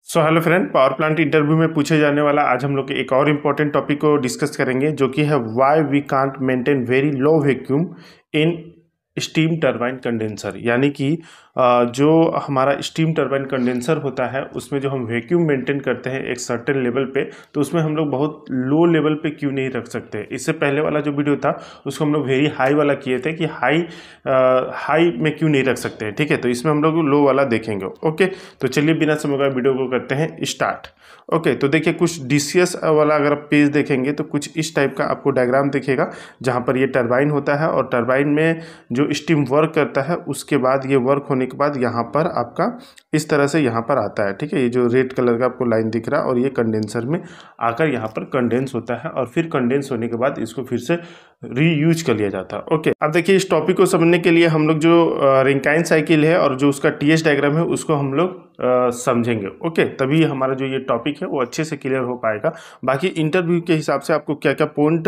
सो hello friend, power plant interview में पूछे जाने वाला आज हम लोग एक और इम्पोर्टेंट टॉपिक को डिस्कस करेंगे, जो कि है why we can't maintain very low vacuum in steam turbine condenser. यानी कि जो हमारा स्टीम टरबाइन कंडेंसर होता है उसमें जो हम वैक्यूम मेंटेन करते हैं एक सर्टेन लेवल पे, तो उसमें हम लोग बहुत लो लेवल पे क्यों नहीं रख सकते। इससे पहले वाला जो वीडियो था उसको हम लोग वेरी हाई वाला किए थे कि हाई में क्यों नहीं रख सकते। ठीक है, तो इसमें हम लोग लो वाला देखेंगे। ओके, तो चलिए बिना समय का वीडियो को करते हैं स्टार्ट। ओके, तो देखिए कुछ डीसीएस वाला अगर आप पेज देखेंगे तो कुछ इस टाइप का आपको डायग्राम दिखेगा, जहाँ पर ये टरबाइन होता है और टरबाइन में जो स्टीम वर्क करता है उसके बाद ये वर्क होने के बाद यहाँ पर आपका इस तरह से यहाँ पर आता है। ठीक है, ये जो रेड कलर का आपको लाइन दिख रहा है और ये कंडेंसर में आकर यहाँ पर कंडेंस होता है और फिर कंडेंस होने के बाद इसको फिर से रीयूज कर लिया जाता है। ओके, अब देखिए इस टॉपिक को समझने के लिए हम लोग जो रिंकाइन साइकिल है और जो उसका टीएस डायग्राम है उसको हम लोग समझेंगे। ओके, तभी हमारा जो ये टॉपिक है वो अच्छे से क्लियर हो पाएगा। बाकी इंटरव्यू के हिसाब से आपको क्या क्या पॉइंट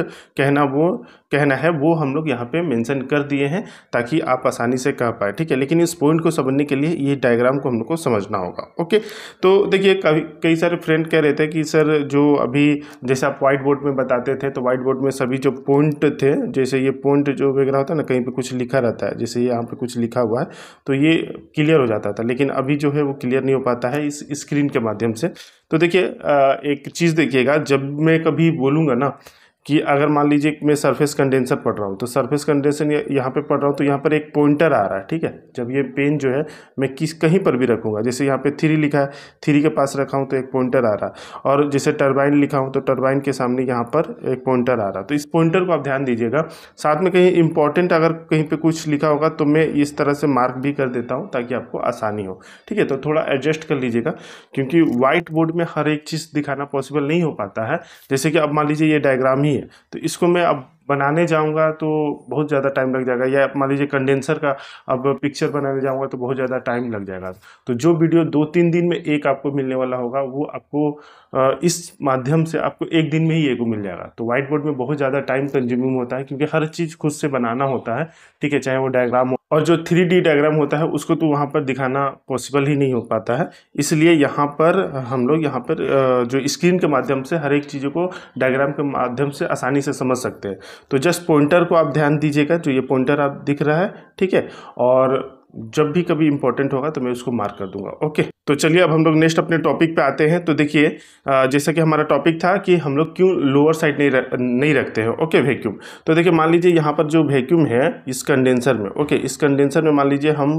कहना है वो हम लोग यहाँ पे मेंशन कर दिए हैं ताकि आप आसानी से कह पाए। ठीक है, लेकिन इस पॉइंट को समझने के लिए ये डायग्राम को हम लोग को समझना होगा। ओके, तो देखिए कई सारे फ्रेंड कह रहे थे कि सर जो अभी जैसे आप व्हाइट बोर्ड में बताते थे तो व्हाइट बोर्ड में सभी जो पॉइंट थे, जैसे ये पॉइंट जो वगैरह होता है ना, कहीं पे कुछ लिखा रहता है, जैसे यहाँ पे कुछ लिखा हुआ है तो ये क्लियर हो जाता था, लेकिन अभी जो है वो क्लियर नहीं हो पाता है इस स्क्रीन के माध्यम से। तो देखिए एक चीज़ देखिएगा, जब मैं कभी बोलूँगा ना कि अगर मान लीजिए मैं सरफेस कंडेंसर पढ़ रहा हूँ तो सरफेस कंडेंसर यहाँ पे पढ़ रहा हूँ तो यहाँ पर एक पॉइंटर आ रहा है। ठीक है, जब ये पेन जो है मैं कहीं पर भी रखूँगा, जैसे यहाँ पे 3 लिखा है, 3 के पास रखा हूँ तो एक पॉइंटर आ रहा है, और जैसे टरबाइन लिखा हूँ तो टरबाइन के सामने यहाँ पर एक पॉइंटर आ रहा है। तो इस पॉइंटर को आप ध्यान दीजिएगा। साथ में कहीं इंपॉर्टेंट अगर कहीं पर कुछ लिखा होगा तो मैं इस तरह से मार्क भी कर देता हूँ ताकि आपको आसानी हो। ठीक है, तो थोड़ा एडजस्ट कर लीजिएगा क्योंकि व्हाइट बोर्ड में हर एक चीज़ दिखाना पॉसिबल नहीं हो पाता है। जैसे कि अब मान लीजिए ये डायग्राम ही है तो इसको मैं अब बनाने जाऊंगा तो बहुत ज़्यादा टाइम लग जाएगा, या मान लीजिए कंडेंसर का अब पिक्चर बनाने जाऊंगा तो बहुत ज़्यादा टाइम लग जाएगा। तो जो वीडियो 2-3 दिन में एक आपको मिलने वाला होगा वो आपको इस माध्यम से आपको एक दिन में ही एक मिल जाएगा। तो व्हाइट बोर्ड में बहुत ज़्यादा टाइम कंज्यूमिंग होता है क्योंकि हर चीज़ खुद से बनाना होता है। ठीक है, चाहे वो डायग्राम हो, और जो 3D डायग्राम होता है उसको तो वहाँ पर दिखाना पॉसिबल ही नहीं हो पाता है। इसलिए यहाँ पर हम लोग यहाँ पर जो स्क्रीन के माध्यम से हर एक चीज़ों को डायग्राम के माध्यम से आसानी से समझ सकते हैं। तो जस्ट पॉइंटर को आप ध्यान दीजिएगा, जो ये पॉइंटर आप दिख रहा है। ठीक है, और जब भी कभी इंपॉर्टेंट होगा तो मैं उसको मार्क कर दूंगा। ओके, तो चलिए अब हम लोग नेक्स्ट अपने टॉपिक पे आते हैं। तो देखिए जैसा कि हमारा टॉपिक था कि हम लोग क्यों लोअर साइड नहीं रखते हैं। Okay, vacuum. तो देखिए मान लीजिए यहाँ पर जो वैक्यूम है इस कंडेंसर में, ओके, इस कंडेंसर में मान लीजिए हम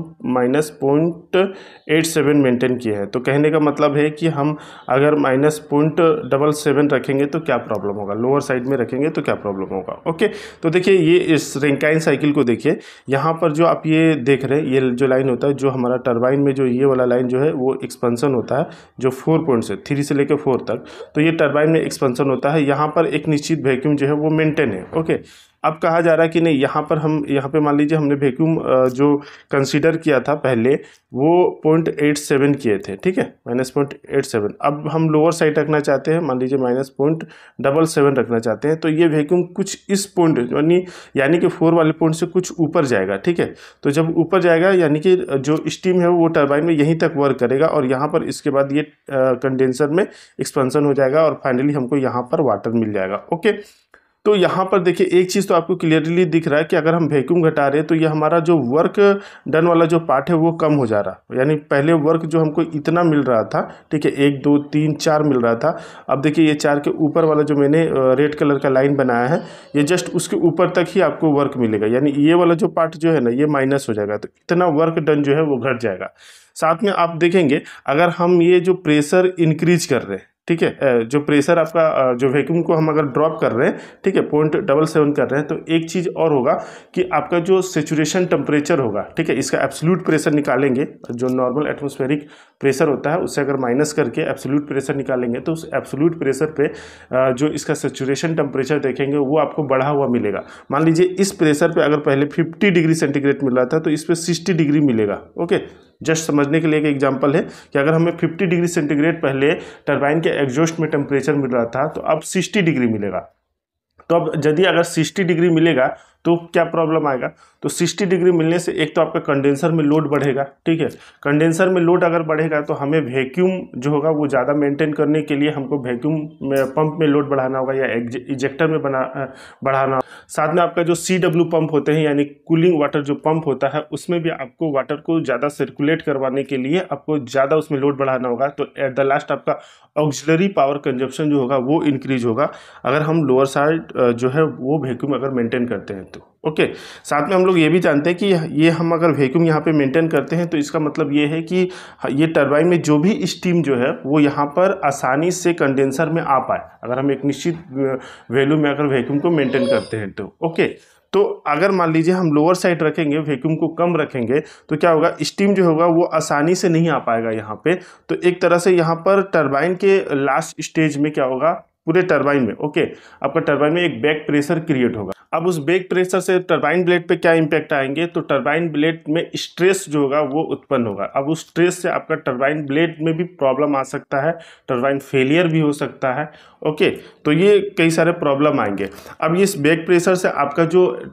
-0.87 मेंटेन किए हैं। तो कहने का मतलब है कि हम अगर -0.77 रखेंगे तो क्या प्रॉब्लम होगा, लोअर साइड में रखेंगे तो क्या प्रॉब्लम होगा। ओके, तो देखिए ये इस रिंकाइन साइकिल को देखिए, यहाँ पर जो आप ये देख रहे हैं ये जो लाइन होता है, जो हमारा टरबाइन में जो ये वाला लाइन जो है वो एक्सपेंशन होता है, जो 4 पॉइंट से 3 से लेकर 4 तक, तो ये टरबाइन में एक्सपेंशन होता है। यहाँ पर एक निश्चित वैक्यूम जो है वो मेंटेन है। ओके, अब कहा जा रहा है कि नहीं, यहाँ पे मान लीजिए हमने वैक्यूम जो कंसीडर किया था पहले वो 0.87 किए थे। ठीक है, -0.87। अब हम लोअर साइड रखना चाहते हैं, मान लीजिए -0.77 रखना चाहते हैं, तो ये वैक्यूम कुछ इस पॉइंट यानी कि 4 वाले पॉइंट से कुछ ऊपर जाएगा। ठीक है, तो जब ऊपर जाएगा यानी कि जो स्टीम है वो टरबाइन में यहीं तक वर्क करेगा और यहाँ पर इसके बाद ये कंडेंसर में एक्सपेंशन हो जाएगा और फाइनली हमको यहाँ पर वाटर मिल जाएगा। ओके, तो यहाँ पर देखिए एक चीज़ तो आपको क्लियरली दिख रहा है कि अगर हम वैक्यूम घटा रहे हैं तो ये हमारा जो वर्क डन वाला जो पार्ट है वो कम हो जा रहा है। यानी पहले वर्क जो हमको इतना मिल रहा था, ठीक है, 1 2 3 4 मिल रहा था, अब देखिए ये 4 के ऊपर वाला जो मैंने रेड कलर का लाइन बनाया है ये जस्ट उसके ऊपर तक ही आपको वर्क मिलेगा। यानी ये वाला जो पार्ट जो है ना ये माइनस हो जाएगा, तो इतना वर्क डन जो है वो घट जाएगा। साथ में आप देखेंगे अगर हम ये जो प्रेशर इंक्रीज कर रहे हैं, ठीक है, जो प्रेशर आपका जो वैक्यूम को हम अगर ड्रॉप कर रहे हैं, ठीक है, 0.77 कर रहे हैं, तो एक चीज़ और होगा कि आपका जो सेचुरेशन टेम्परेचर होगा, ठीक है, इसका एब्सोल्यूट प्रेशर निकालेंगे, जो नॉर्मल एटमॉस्फेरिक प्रेशर होता है उससे अगर माइनस करके एब्सोल्यूट प्रेशर निकालेंगे तो उस एब्सोल्यूट प्रेशर पे जो इसका सेचुरेशन टेम्परेचर देखेंगे वो आपको बढ़ा हुआ मिलेगा। मान लीजिए इस प्रेशर पे अगर पहले 50 डिग्री सेंटीग्रेड मिल रहा था तो इस पर 60 डिग्री मिलेगा। ओके, जस्ट समझने के लिए एक एग्जांपल है कि अगर हमें 50 डिग्री सेंटीग्रेड पहले टरबाइन के एग्जॉस्ट में टेम्परेचर मिल रहा था तो अब 60 डिग्री मिलेगा। तो अब यदि अगर 60 डिग्री मिलेगा तो क्या प्रॉब्लम आएगा, तो 60 डिग्री मिलने से एक तो आपका कंडेंसर में लोड बढ़ेगा, ठीक है। कंडेंसर में लोड अगर बढ़ेगा तो हमें वैक्यूम जो होगा वो ज़्यादा मेंटेन करने के लिए हमको वैक्यूम में पंप में लोड बढ़ाना होगा या इजेक्टर में बढ़ाना। साथ में आपका जो CW पंप होते हैं यानी कूलिंग वाटर जो पंप होता है उसमें भी आपको वाटर को ज़्यादा सर्कुलेट करवाने के लिए आपको ज़्यादा उसमें लोड बढ़ाना होगा। तो एट द लास्ट आपका ऑक्सिलरी पावर कंजप्शन जो होगा वो इंक्रीज होगा अगर हम लोअर साइड जो है वो वैक्यूम अगर मेंटेन करते हैं तो। ओके, साथ में हम लोग ये भी जानते हैं कि ये हम अगर वैक्यूम यहाँ पे मेंटेन करते हैं तो इसका मतलब ये है कि ये टरबाइन में जो भी स्टीम जो है वो यहाँ पर आसानी से कंडेंसर में आ पाए, अगर हम एक निश्चित वैल्यू में अगर वैक्यूम को मेंटेन करते हैं तो। ओके, तो अगर मान लीजिए हम लोअर साइड रखेंगे, वैक्यूम को कम रखेंगे, तो क्या होगा, स्टीम जो होगा वो आसानी से नहीं आ पाएगा यहाँ पे। तो एक तरह से यहाँ पर टरबाइन के लास्ट स्टेज में क्या होगा, पूरे टरबाइन में, ओके, आपका टरबाइन में एक बैक प्रेशर क्रिएट होगा। अब उस बैक प्रेशर से टरबाइन ब्लेड पे क्या इंपैक्ट आएंगे, तो टरबाइन ब्लेड में स्ट्रेस जो होगा वो उत्पन्न होगा। अब उस स्ट्रेस से आपका टरबाइन ब्लेड में भी प्रॉब्लम आ सकता है, टरबाइन फेलियर भी हो सकता है। ओके, तो ये कई सारे प्रॉब्लम आएंगे। अब इस बैक प्रेशर से आपका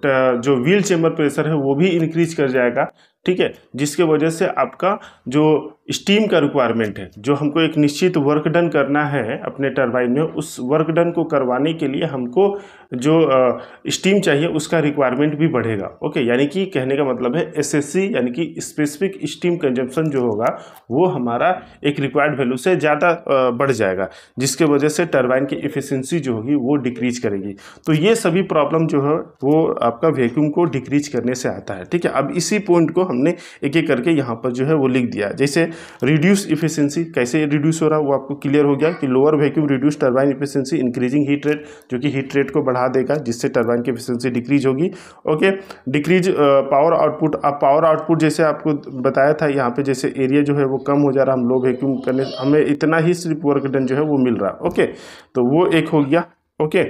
जो व्हील चेंबर प्रेशर है वो भी इंक्रीज कर जाएगा, ठीक है, जिसके वजह से आपका जो स्टीम का रिक्वायरमेंट है, जो हमको एक निश्चित वर्क डन करना है अपने टरबाइन में, उस वर्क डन को करवाने के लिए हमको जो स्टीम चाहिए उसका रिक्वायरमेंट भी बढ़ेगा। ओके, यानी कि कहने का मतलब है SSC यानी कि स्पेसिफिक स्टीम कंजप्शन जो होगा वो हमारा एक रिक्वायर्ड वैल्यू से ज़्यादा बढ़ जाएगा, जिसके वजह से टरबाइन की एफिशिएंसी जो होगी वो डिक्रीज करेगी। तो ये सभी प्रॉब्लम जो है वो आपका वैक्यूम को डिक्रीज करने से आता है, ठीक है। अब इसी पॉइंट को हमने एक एक करके यहाँ पर जो है वो लिख दिया। जैसे रिड्यूस इफिशिएंसी, कैसे रिड्यूस हो रहा है वो आपको क्लियर हो गया कि lower vacuum reduce turbine efficiency, increasing heat rate, जो कि हीट रेट को बढ़ा देगा जिससे टरबाइन की इफिशिएंसी डिक्रीज होगी। Okay, decrease power output. अब पावर आउटपुट जैसे आपको बताया था यहाँ पे, जैसे एरिया जो है वो कम हो जा रहा, हम लो वैक्यूम करने हमें इतना ही सिर्फ वर्क डन जो है वो मिल रहा। ओके, तो वो एक हो गया। ओके,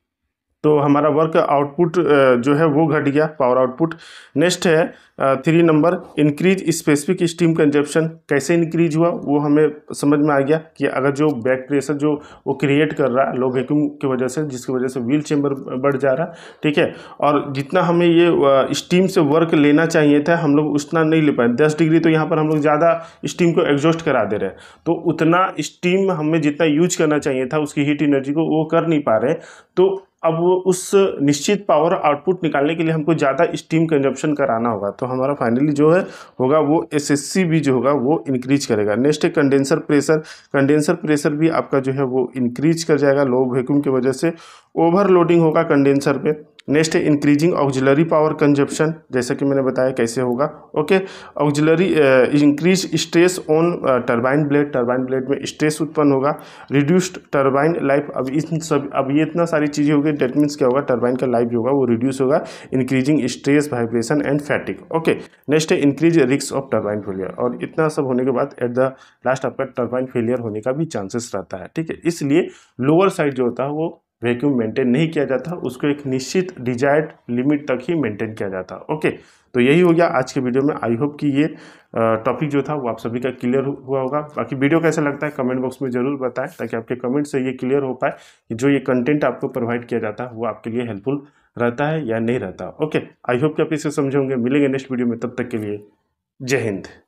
तो हमारा वर्क आउटपुट जो है वो घट गया, पावर आउटपुट। नेक्स्ट है 3 number, increase specific steam consumption. कैसे इंक्रीज हुआ वो हमें समझ में आ गया कि अगर जो बैक प्रेशर जो वो क्रिएट कर रहा है लो वैक्यूम की वजह से, जिसकी वजह से व्हील चेंबर बढ़ जा रहा है, ठीक है, और जितना हमें ये स्टीम से वर्क लेना चाहिए था हम लोग उतना नहीं ले पाए। 10 डिग्री तो यहाँ पर हम लोग ज़्यादा स्टीम को एग्जॉस्ट करा दे रहे हैं, तो उतना स्टीम हमें जितना यूज करना चाहिए था उसकी हीट एनर्जी को वो कर नहीं पा रहे। तो अब वो उस निश्चित पावर आउटपुट निकालने के लिए हमको ज़्यादा स्टीम कंजप्शन कराना होगा, तो हमारा फाइनली जो है होगा वो SSC भी जो होगा वो इंक्रीज करेगा। नेक्स्ट है कंडेंसर प्रेशर। कंडेंसर प्रेशर भी आपका जो है वो इंक्रीज कर जाएगा, लो वैक्यूम की वजह से ओवरलोडिंग होगा कंडेंसर पे। नेक्स्ट है इंक्रीजिंग ऑक्सिलरी पावर कंजप्शन, जैसा कि मैंने बताया कैसे होगा। Okay, auxiliary increase stress on turbine blade, turbine blade में स्ट्रेस उत्पन्न होगा। Reduced turbine life. अब ये इतना सारी चीज़ें हो गई, डेट मीन्स क्या होगा, टरबाइन का लाइफ जो होगा वो रिड्यूस होगा, increasing stress, vibration and fatigue. Okay, next है increase risk of turbine failure. और इतना सब होने के बाद एट द लास्ट आपका टरबाइन फेलियर होने का भी चांसेस रहता है, ठीक है। इसलिए लोअर साइड जो होता है वो वैक्यूम मेंटेन नहीं किया जाता, उसको एक निश्चित डिजायर्ड लिमिट तक ही मेंटेन किया जाता। ओके, तो यही हो गया आज के वीडियो में। आई होप कि ये टॉपिक जो था वो आप सभी का क्लियर हुआ होगा। बाकी वीडियो कैसा लगता है कमेंट बॉक्स में जरूर बताएं, ताकि आपके कमेंट से ये क्लियर हो पाए कि जो ये कंटेंट आपको प्रोवाइड किया जाता है वो आपके लिए हेल्पफुल रहता है या नहीं रहता। ओके, आई होप कि आप इसे समझे होंगे। मिलेंगे नेक्स्ट वीडियो में, तब तक के लिए जय हिंद।